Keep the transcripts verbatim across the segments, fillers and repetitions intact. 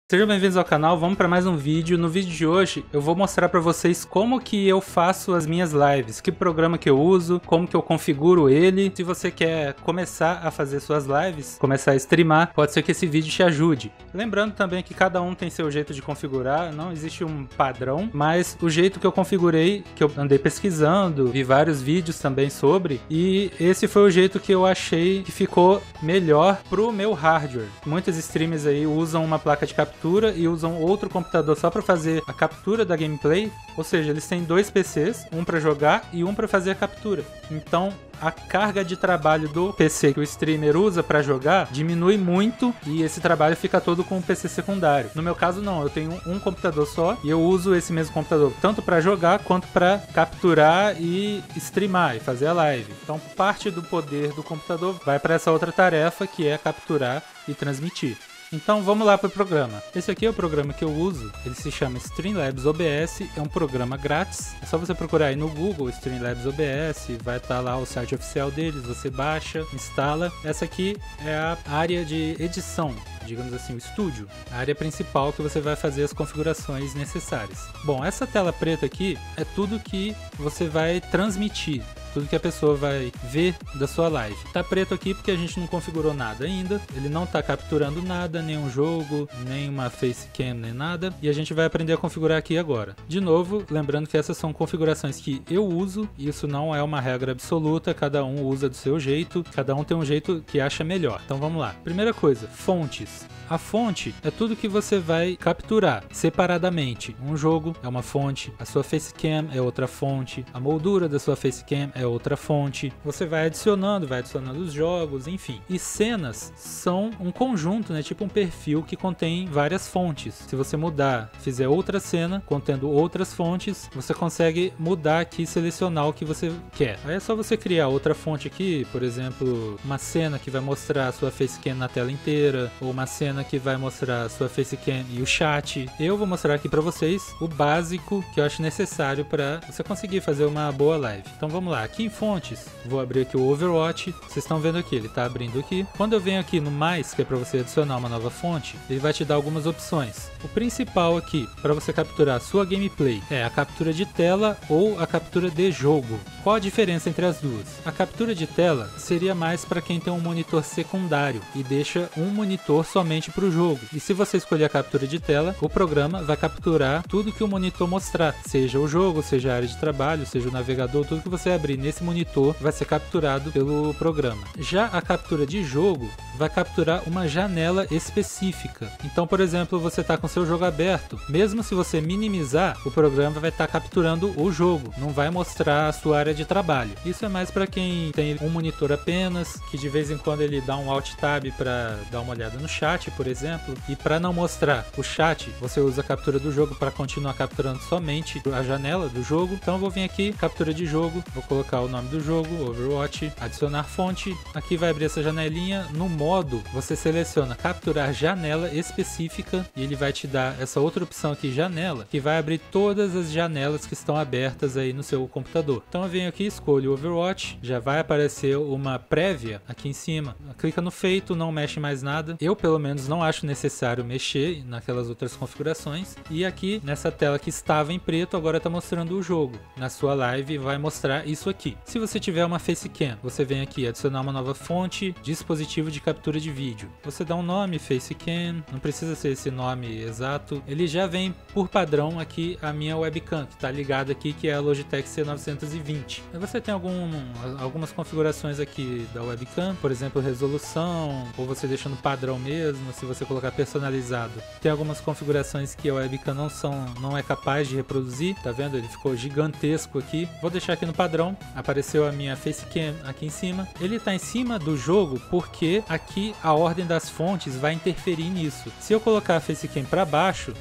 Sejam bem-vindos ao canal, vamos para mais um vídeo. No vídeo de hoje eu vou mostrar para vocês como que eu faço as minhas lives, que programa que eu uso, como que eu configuro ele. Se você quer começar a fazer suas lives, começar a streamar, pode ser que esse vídeo te ajude. Lembrando também que cada um tem seu jeito de configurar, não existe um padrão, mas o jeito que eu configurei, que eu andei pesquisando, vi vários vídeos também sobre, e esse foi o jeito que eu achei que ficou melhor pro meu hardware. Muitos streamers aí usam uma placa de captura e usam outro computador só para fazer a captura da gameplay, ou seja, eles têm dois P Cs, um para jogar e um para fazer a captura. Então a carga de trabalho do P C que o streamer usa para jogar diminui muito e esse trabalho fica todo com o P C secundário. No meu caso não, eu tenho um computador só e eu uso esse mesmo computador tanto para jogar quanto para capturar e streamar e fazer a live. Então parte do poder do computador vai para essa outra tarefa, que é capturar e transmitir. Então vamos lá para o programa. Esse aqui é o programa que eu uso, ele se chama Streamlabs O B S, é um programa grátis. É só você procurar aí no Google Streamlabs O B S, vai estar lá o site oficial deles, você baixa, instala. Essa aqui é a área de edição, digamos assim, o estúdio, a área principal que você vai fazer as configurações necessárias. Bom, essa tela preta aqui é tudo que você vai transmitir, tudo que a pessoa vai ver da sua live. Tá preto aqui porque a gente não configurou nada ainda, ele não tá capturando nada, nenhum jogo, nem uma facecam, nem nada, e a gente vai aprender a configurar aqui agora. De novo, lembrando que essas são configurações que eu uso, e isso não é uma regra absoluta, cada um usa do seu jeito, cada um tem um jeito que acha melhor. Então vamos lá. Primeira coisa, fontes. A fonte é tudo que você vai capturar separadamente. Um jogo é uma fonte, a sua facecam é outra fonte, a moldura da sua facecam é outra fonte. Você vai adicionando, vai adicionando os jogos, enfim. E cenas são um conjunto, né? Tipo um perfil que contém várias fontes. Se você mudar, fizer outra cena contendo outras fontes, você consegue mudar aqui, selecionar o que você quer. Aí é só você criar outra fonte aqui, por exemplo, uma cena que vai mostrar a sua facecam na tela inteira, ou uma cena que vai mostrar a sua facecam e o chat. Eu vou mostrar aqui para vocês o básico que eu acho necessário para você conseguir fazer uma boa live. Então vamos lá, aqui em fontes, vou abrir aqui o Overwatch, vocês estão vendo aqui, ele está abrindo aqui. Quando eu venho aqui no mais, que é para você adicionar uma nova fonte, ele vai te dar algumas opções. O principal aqui, para você capturar a sua gameplay, é a captura de tela ou a captura de jogo. Qual a diferença entre as duas? A captura de tela seria mais para quem tem um monitor secundário e deixa um monitor somente para o jogo. E se você escolher a captura de tela, o programa vai capturar tudo que o monitor mostrar, seja o jogo, seja a área de trabalho, seja o navegador, tudo que você abrir nesse monitor vai ser capturado pelo programa. Já a captura de jogo vai capturar uma janela específica. Então, por exemplo, você está com seu jogo aberto, mesmo se você minimizar, o programa vai estar tá capturando o jogo, não vai mostrar a sua área de trabalho. Isso é mais para quem tem um monitor apenas, que de vez em quando ele dá um Alt Tab para dar uma olhada no chat, por exemplo, e para não mostrar o chat, você usa a captura do jogo para continuar capturando somente a janela do jogo. Então eu vou vir aqui, captura de jogo, vou colocar o nome do jogo, Overwatch, adicionar fonte, aqui vai abrir essa janelinha. No modo, você seleciona capturar janela específica e ele vai te dar essa outra opção aqui, janela, que vai abrir todas as janelas que estão abertas aí no seu computador. Então eu venho aqui, escolho Overwatch, já vai aparecer uma prévia aqui em cima, clica no feito, não mexe mais nada. Eu pelo menos não acho necessário mexer naquelas outras configurações, e aqui nessa tela que estava em preto agora está mostrando o jogo. Na sua live vai mostrar isso aqui. Se você tiver uma facecam, você vem aqui adicionar uma nova fonte, dispositivo de captura de vídeo. Você dá um nome, facecam, não precisa ser esse nome exato. Ele já vem por padrão aqui a minha webcam, que está ligada aqui, que é a Logitech C novecentos e vinte. Aí você tem algum, algumas configurações aqui da webcam, por exemplo, resolução, ou você deixa no padrão mesmo, se você colocar personalizado. Tem algumas configurações que a webcam não, são, não é capaz de reproduzir, tá vendo? Ele ficou gigantesco aqui. Vou deixar aqui no padrão, apareceu a minha facecam aqui em cima. Ele está em cima do jogo porque aqui a ordem das fontes vai interferir nisso. Se eu colocar a facecam para baixo,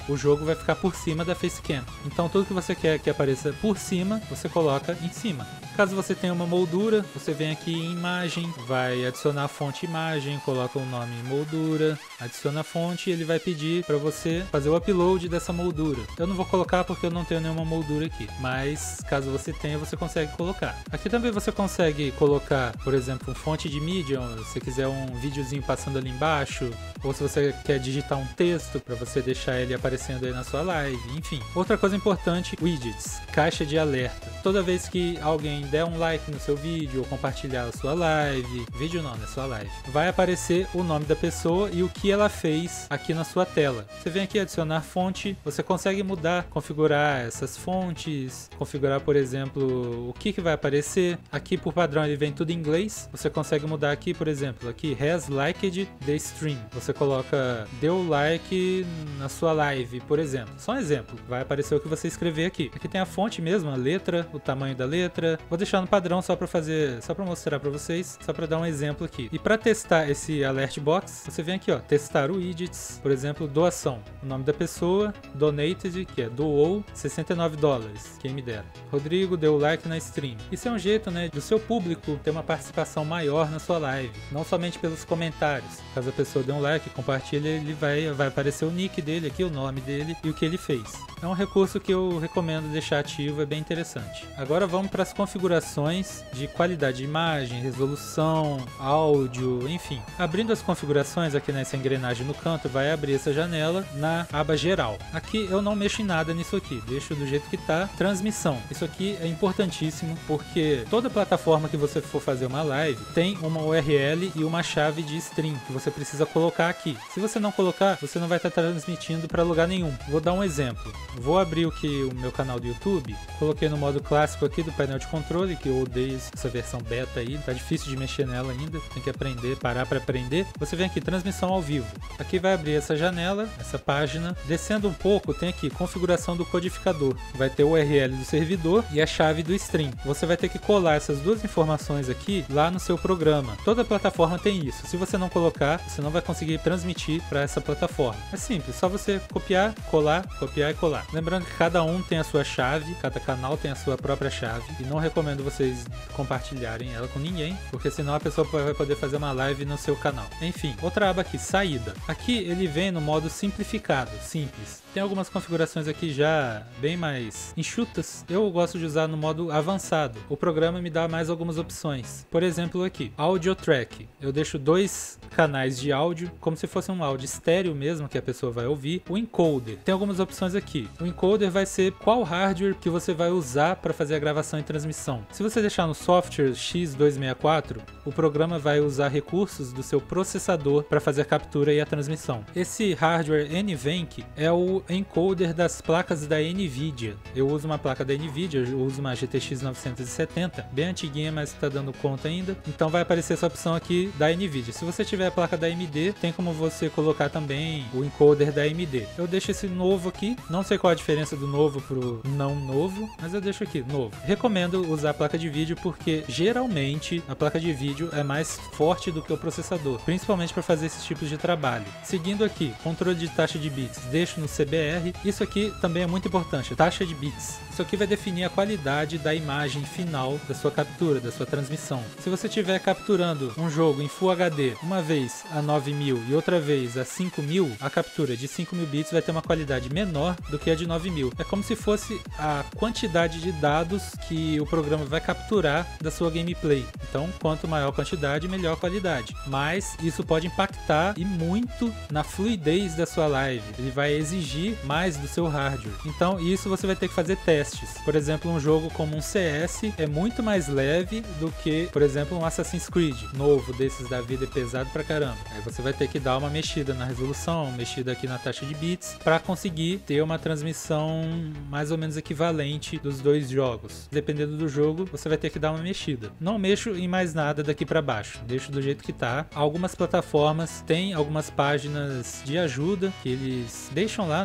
o jogo vai ficar por cima da facecam. Então tudo que você quer que apareça por cima, você coloca em cima. Caso você tenha uma moldura, você vem aqui em imagem, vai adicionar a fonte imagem, coloca o nome moldura, adiciona a fonte e ele vai pedir para você fazer o upload dessa moldura. Eu não vou colocar porque eu não tenho nenhuma moldura aqui, mas caso você tenha, você consegue colocar. Aqui também você consegue colocar, por exemplo, fonte de mídia, se você quiser um videozinho passando ali embaixo, ou se você quer digitar um texto para você deixar ele aparecendo aí na sua live, enfim. Outra coisa importante, widgets, caixa de alerta. Toda vez que alguém der um like no seu vídeo ou compartilhar a sua live, vídeo não, né, sua live, vai aparecer o nome da pessoa e o que ela fez aqui na sua tela. Você vem aqui adicionar fonte, você consegue mudar, configurar essas fontes, configurar, por exemplo, o que que vai aparecer. Aqui por padrão ele vem tudo em inglês, você consegue mudar aqui, por exemplo, aqui has liked the stream. Você coloca deu like na sua live, por exemplo. Só um exemplo, vai aparecer o que você escrever aqui. Aqui tem a fonte mesmo, a letra, o tamanho da letra. Vou deixar no padrão só para fazer, só para mostrar para vocês, só para dar um exemplo aqui. E para testar esse alert box, você vem aqui, ó, testar widgets, por exemplo, doação, o nome da pessoa, donated, que é doou sessenta e nove dólares, quem me dera. Rodrigo deu like na stream. Isso é um jeito, né, do seu público ter uma participação maior na sua live, não somente pelos comentários. Caso a pessoa dê um like, compartilha, ele vai, vai aparecer o nick dele aqui, o nome dele e o que ele fez. É um recurso que eu recomendo deixar ativo, é bem interessante. Agora vamos para as configurações de qualidade de imagem, resolução, áudio, enfim. Abrindo as configurações aqui nessa engrenagem no canto, vai abrir essa janela na aba geral. Aqui eu não mexo em nada nisso aqui, deixo do jeito que está. Transmissão. Isso aqui é importantíssimo porque toda plataforma que você for fazer uma live tem uma U R L e uma chave de stream que você precisa colocar aqui. Se você não colocar, você não vai estar transmitindo para lugar nenhum. Vou dar um exemplo. Vou abrir o que o meu canal do YouTube, coloquei no modo clássico aqui do painel de controle, que eu odeio essa versão beta aí, tá difícil de mexer nela ainda, tem que aprender, parar para aprender. Você vem aqui, transmissão ao vivo. Aqui vai abrir essa janela, essa página. Descendo um pouco, tem aqui configuração do codificador. Vai ter o U R L do servidor e a chave do stream. Você vai ter que colar essas duas informações aqui lá no seu programa. Toda plataforma tem isso. Se você não colocar, você não vai conseguir transmitir para essa plataforma. É simples, só você copiar, colar, copiar e colar. Lembrando que cada um tem a sua chave, cada canal tem a sua própria chave, e não recomendo vocês compartilharem ela com ninguém, porque senão a pessoa vai poder fazer uma live no seu canal. Enfim, outra aba aqui, saída. Aqui ele vem no modo simplificado, simples. Tem algumas configurações aqui já bem mais enxutas. Eu gosto de usar no modo avançado. O programa me dá mais algumas opções. Por exemplo aqui, Audio Track. Eu deixo dois canais de áudio, como se fosse um áudio estéreo mesmo, que a pessoa vai ouvir. O encoder. Tem algumas opções aqui. O encoder vai ser qual hardware que você vai usar para fazer a gravação e transmissão. Se você deixar no software X duzentos e sessenta e quatro, o programa vai usar recursos do seu processador para fazer a captura e a transmissão. Esse hardware NVENC é o encoder das placas da NVIDIA. Eu uso uma placa da NVIDIA, eu uso uma G T X novecentos e setenta, bem antiguinha, mas está dando conta ainda. Então vai aparecer essa opção aqui da NVIDIA. Se você tiver a placa da A M D, tem como você colocar também o encoder da A M D. Eu deixo esse novo aqui, não sei qual a diferença do novo pro não novo, mas eu deixo aqui, novo. Recomendo usar a placa de vídeo porque geralmente a placa de vídeo é mais forte do que o processador, principalmente para fazer esses tipos de trabalho. Seguindo aqui, controle de taxa de bits, deixo no C B R. Isso aqui também é muito importante, taxa de bits. Isso aqui vai definir a qualidade da imagem final da sua captura, da sua transmissão. Se você estiver capturando um jogo em Full H D uma vez a nove mil e outra vez a cinco mil, a captura de cinco mil bits vai ter uma qualidade menor do que a de nove mil. É como se fosse a quantidade de dados que o programa vai capturar da sua gameplay. Então, quanto maior a quantidade, melhor a qualidade. Mas isso pode impactar e muito na fluidez da sua live. Ele vai exigir mais do seu hardware. Então, isso você vai ter que fazer testes. Por exemplo, um jogo como um C S é muito mais leve do que, por exemplo, um Assassin's Creed novo desses da vida, é pesado pra caramba. Aí você vai ter que dar uma mexida na resolução, mexida aqui na taxa de bits, para conseguir ter uma transmissão mais ou menos equivalente dos dois jogos. Dependendo do jogo, você vai ter que dar uma mexida. Não mexo em mais nada daqui para baixo, deixo do jeito que tá. Algumas plataformas têm algumas páginas de ajuda que eles deixam lá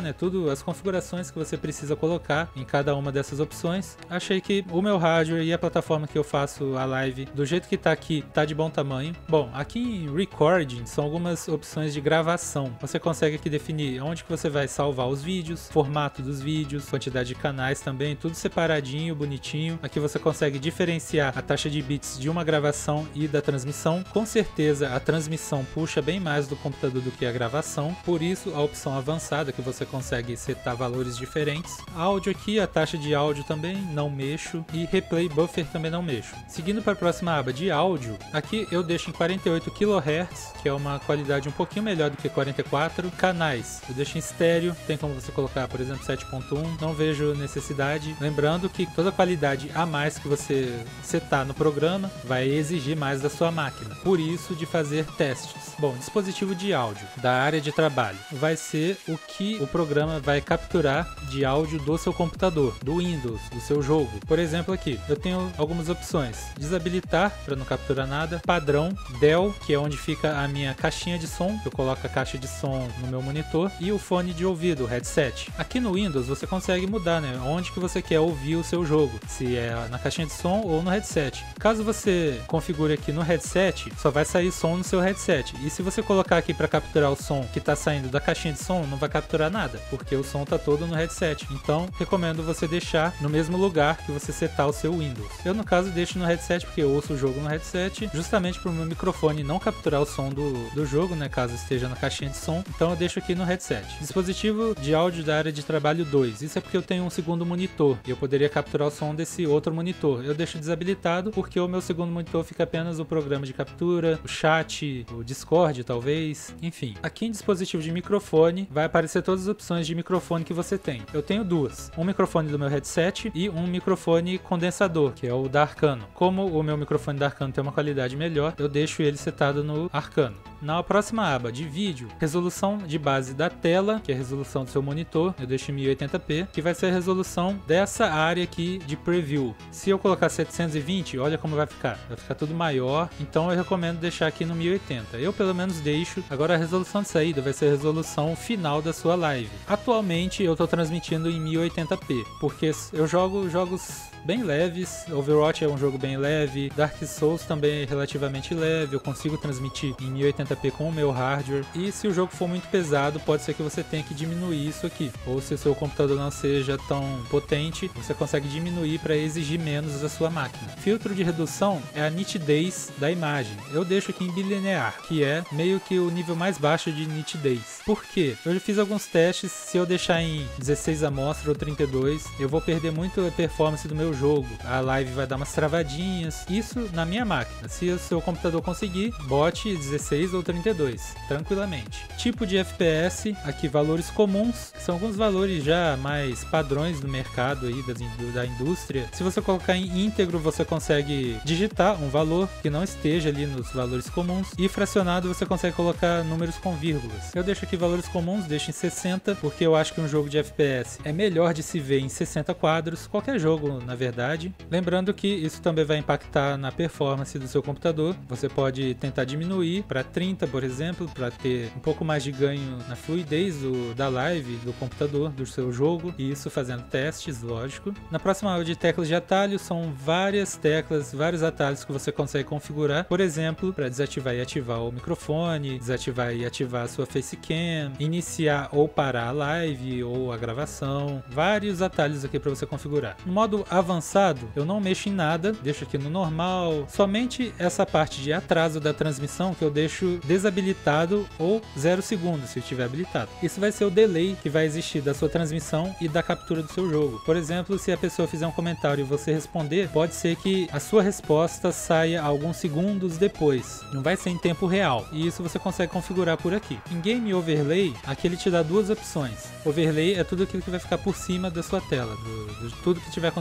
né, tudo as configurações que você precisa colocar em cada uma dessas opções. Achei que o meu hardware e a plataforma que eu faço a live do jeito que tá aqui tá de bom tamanho. Bom, aqui em Recording são algumas opções de gravação. Você consegue aqui definir onde que você vai salvar os vídeos, formato dos vídeos, quantidade de canais também, tudo separadinho, bonitinho. Aqui você consegue diferenciar a taxa de bits de uma gravação e da transmissão. Com certeza a transmissão puxa bem mais do computador do que a gravação, por isso a opção avançada que você consegue setar valores diferentes. Áudio aqui, a taxa de áudio também não mexo e replay buffer também não mexo. Seguindo para a próxima aba de áudio, aqui eu deixo em quarenta e oito quilohertz, que é uma qualidade um pouquinho melhor do que quarenta e quatro. Canais, eu deixo em estéreo, tem como você colocar, por exemplo, sete ponto um, não vejo necessidade. Lembrando que toda qualidade a mais que você setar no programa vai exigir mais da sua máquina, por isso de fazer testes. Bom, dispositivo de áudio da área de trabalho vai ser o que o programa vai capturar de áudio do seu computador, do Windows, do seu jogo. Por exemplo, aqui eu tenho algumas opções: desabilitar para não capturar nada, padrão, D E L, que é onde fica a minha caixinha de som, eu coloco a caixa de som no meu monitor, e o fone de ouvido, o headset. Aqui no Windows você consegue mudar, né, onde que você quer ouvir o seu jogo, se é na caixinha de som ou no headset. Caso você configure aqui no headset, só vai sair som no seu headset, e se você colocar aqui para capturar o som que está saindo da caixinha de som, não vai capturar nada, porque o som tá todo no headset. Então recomendo você deixar no mesmo lugar que você setar o seu Windows. Eu no caso deixo no headset porque eu ouço o jogo no headset, justamente para o meu microfone não capturar o som do, do jogo, né, caso esteja na caixinha de som. Então eu deixo aqui no headset. Dispositivo de áudio da área de trabalho dois, isso é porque eu tenho um segundo monitor e eu poderia capturar o som desse outro monitor. Eu deixo desabilitado porque o meu segundo monitor fica apenas o programa de captura, o chat, o Discord talvez, enfim. Aqui em dispositivo de microfone vai aparecer todas as opções de microfone que você tem. Eu tenho duas, um microfone do meu headset e um microfone condensador, que é o da Arcano. Como o meu microfone da Arcano tem uma qualidade melhor, eu deixo ele setado no Arcano. Na próxima aba de vídeo, resolução de base da tela, que é a resolução do seu monitor, eu deixo em mil e oitenta p, que vai ser a resolução dessa área aqui de preview. Se eu colocar setecentos e vinte, olha como vai ficar, vai ficar tudo maior, então eu recomendo deixar aqui no mil e oitenta. Eu pelo menos deixo. Agora a resolução de saída vai ser a resolução final da sua live. Atualmente eu estou transmitindo em mil e oitenta p, porque eu jogo jogos bem leves. Overwatch é um jogo bem leve, Dark Souls também é relativamente leve, eu consigo transmitir em mil e oitenta p com o meu hardware, e se o jogo for muito pesado, pode ser que você tenha que diminuir isso aqui, ou se o seu computador não seja tão potente, você consegue diminuir para exigir menos da sua máquina. Filtro de redução é a nitidez da imagem, eu deixo aqui em bilinear, que é meio que o nível mais baixo de nitidez. Por quê? Eu já fiz alguns testes, se eu deixar em dezesseis amostra ou trinta e dois, eu vou perder muito a performance do meu jogo, a live vai dar umas travadinhas, isso na minha máquina. Se o seu computador conseguir, bote dezesseis ou trinta e dois, tranquilamente. Tipo de F P S, aqui valores comuns, que são alguns valores já mais padrões do mercado aí, da, da indústria. Se você colocar em íntegro, você consegue digitar um valor que não esteja ali nos valores comuns, e fracionado você consegue colocar números com vírgulas. Eu deixo aqui valores comuns, deixo em sessenta, porque eu acho que um jogo de F P S é melhor de se ver em sessenta quadros, qualquer jogo na verdade. Lembrando que isso também vai impactar na performance do seu computador. Você pode tentar diminuir para trinta, por exemplo, para ter um pouco mais de ganho na fluidez do, da live do computador, do seu jogo, e isso fazendo testes, lógico. Na próxima aula de teclas de atalho, são várias teclas, vários atalhos que você consegue configurar, por exemplo, para desativar e ativar o microfone, desativar e ativar a sua facecam, iniciar ou parar a live ou a gravação, vários atalhos aqui para você configurar. No modo avançado, eu não mexo em nada, deixo aqui no normal, somente essa parte de atraso da transmissão que eu deixo desabilitado ou zero segundos se estiver habilitado. Isso vai ser o delay que vai existir da sua transmissão e da captura do seu jogo. Por exemplo, se a pessoa fizer um comentário e você responder, pode ser que a sua resposta saia alguns segundos depois, não vai ser em tempo real, e isso você consegue configurar por aqui. Em Game Overlay, aqui ele te dá duas opções. Overlay é tudo aquilo que vai ficar por cima da sua tela, do, de tudo que estiver acontecendo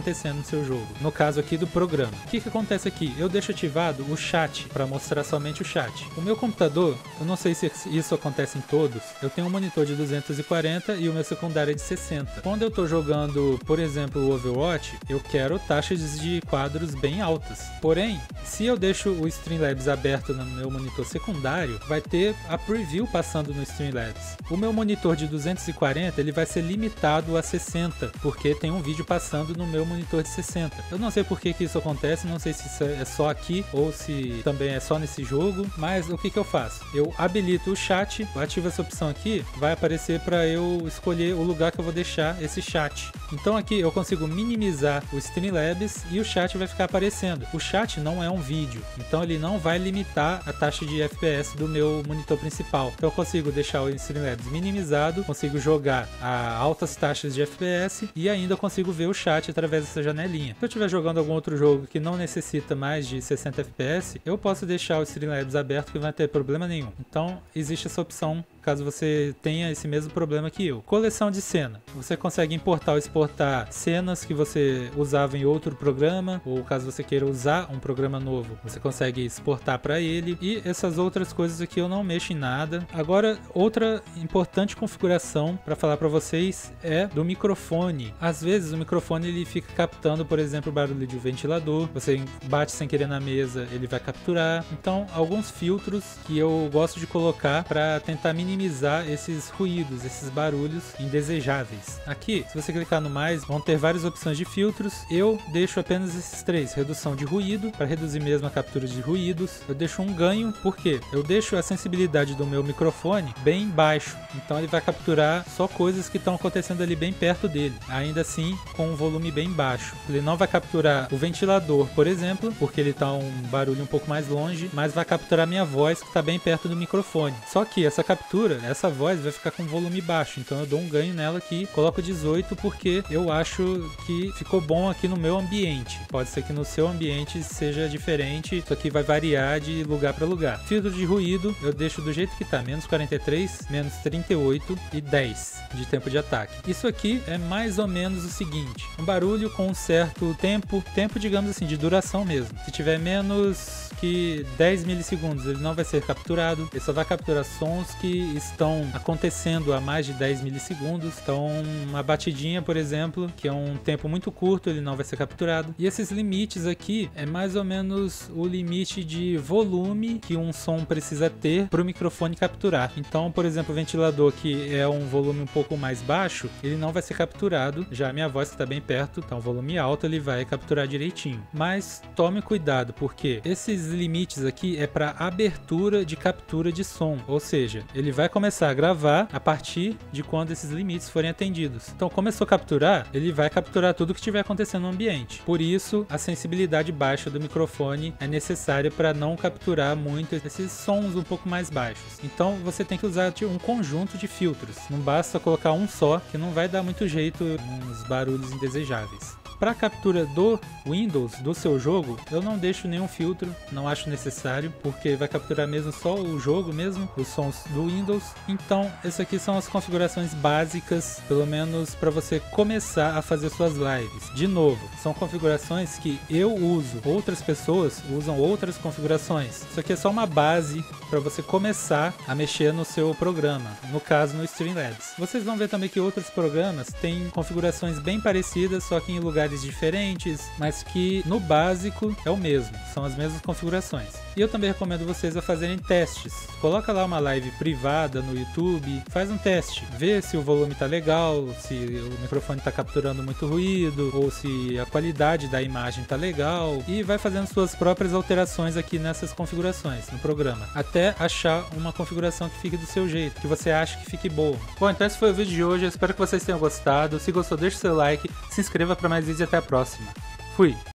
no seu jogo. No caso aqui do programa. O que que acontece aqui? Eu deixo ativado o chat para mostrar somente o chat. O meu computador, eu não sei se isso acontece em todos, eu tenho um monitor de duzentos e quarenta e o meu secundário é de sessenta. Quando eu estou jogando, por exemplo, o Overwatch, eu quero taxas de quadros bem altas. Porém, se eu deixo o Streamlabs aberto no meu monitor secundário, vai ter a preview passando no Streamlabs. O meu monitor de duzentos e quarenta, ele vai ser limitado a sessenta, porque tem um vídeo passando no meu monitor de sessenta. Eu não sei por que que isso acontece, não sei se isso é só aqui ou se também é só nesse jogo, mas o que que eu faço? Eu habilito o chat, ativo essa opção aqui, vai aparecer para eu escolher o lugar que eu vou deixar esse chat. Então aqui eu consigo minimizar o Streamlabs e o chat vai ficar aparecendo. O chat não é um vídeo, então ele não vai limitar a taxa de F P S do meu monitor principal. Então eu consigo deixar o Streamlabs minimizado, consigo jogar a altas taxas de F P S e ainda consigo ver o chat através dessa janelinha. Se eu estiver jogando algum outro jogo que não necessita mais de sessenta F P S, eu posso deixar o Streamlabs aberto que não vai ter problema nenhum. Então existe essa opção caso você tenha esse mesmo problema que eu. Coleção de cena. Você consegue importar ou exportar cenas que você usava em outro programa, ou caso você queira usar um programa novo, você consegue exportar para ele. E essas outras coisas aqui eu não mexo em nada. Agora, outra importante configuração para falar para vocês é do microfone. Às vezes o microfone ele fica captando, por exemplo, o barulho de um ventilador. Você bate sem querer na mesa, ele vai capturar. Então, alguns filtros que eu gosto de colocar para tentar minimizar minimizar esses ruídos, esses barulhos indesejáveis. Aqui, se você clicar no mais, vão ter várias opções de filtros. Eu deixo apenas esses três: redução de ruído, para reduzir mesmo a captura de ruídos. Eu deixo um ganho, porque eu deixo a sensibilidade do meu microfone bem baixo, então ele vai capturar só coisas que estão acontecendo ali bem perto dele, ainda assim com um volume bem baixo. Ele não vai capturar o ventilador, por exemplo, porque ele está um barulho um pouco mais longe, mas vai capturar minha voz que está bem perto do microfone. Só que essa captura, essa voz vai ficar com volume baixo, então eu dou um ganho nela aqui, coloco dezoito porque eu acho que ficou bom aqui no meu ambiente. Pode ser que no seu ambiente seja diferente, isso aqui vai variar de lugar para lugar. Filtro de ruído eu deixo do jeito que tá, menos quarenta e três, menos trinta e oito e dez de tempo de ataque. Isso aqui é mais ou menos o seguinte: um barulho com um certo tempo, tempo digamos assim, de duração mesmo. Se tiver menos que dez milissegundos, ele não vai ser capturado, ele só vai capturar sons que estão acontecendo a mais de dez milissegundos. Então uma batidinha, por exemplo, que é um tempo muito curto, ele não vai ser capturado. E esses limites aqui é mais ou menos o limite de volume que um som precisa ter para o microfone capturar. Então, por exemplo, o ventilador, que é um volume um pouco mais baixo, ele não vai ser capturado. Já a minha voz, que está bem perto, então volume alto, ele vai capturar direitinho. Mas tome cuidado, porque esses limites aqui é para abertura de captura de som, ou seja, ele vai começar a gravar a partir de quando esses limites forem atendidos. Então, começou a capturar, ele vai capturar tudo que estiver acontecendo no ambiente. Por isso, a sensibilidade baixa do microfone é necessária para não capturar muito esses sons um pouco mais baixos. Então, você tem que usar um conjunto de filtros. Não basta colocar um só, que não vai dar muito jeito nos barulhos indesejáveis. Para captura do Windows, do seu jogo, eu não deixo nenhum filtro, não acho necessário, porque vai capturar mesmo só o jogo mesmo, os sons do Windows. Então, essas aqui são as configurações básicas, pelo menos para você começar a fazer suas lives. De novo, são configurações que eu uso, outras pessoas usam outras configurações. Isso aqui é só uma base para você começar a mexer no seu programa, no caso no Streamlabs. Vocês vão ver também que outros programas têm configurações bem parecidas, só que em lugares diferentes, mas que no básico é o mesmo, são as mesmas configurações. E eu também recomendo vocês a fazerem testes. Coloca lá uma live privada no YouTube, faz um teste, vê se o volume tá legal, se o microfone tá capturando muito ruído, ou se a qualidade da imagem tá legal, e vai fazendo suas próprias alterações aqui nessas configurações no programa, até achar uma configuração que fique do seu jeito, que você acha que fique boa. Bom, então esse foi o vídeo de hoje, eu espero que vocês tenham gostado. Se gostou, deixe seu like, se inscreva para mais vídeos e até a próxima. Fui!